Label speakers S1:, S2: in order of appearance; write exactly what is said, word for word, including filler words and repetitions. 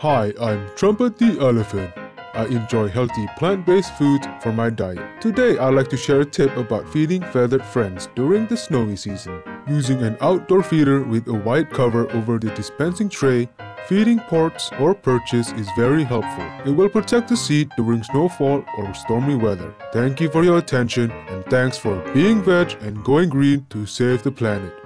S1: Hi, I'm Trumpet the Elephant. I enjoy healthy plant-based foods for my diet. Today I'd like to share a tip about feeding feathered friends during the snowy season. Using an outdoor feeder with a white cover over the dispensing tray, feeding ports or perches is very helpful. It will protect the seed during snowfall or stormy weather. Thank you for your attention and thanks for being veg and going green to save the planet.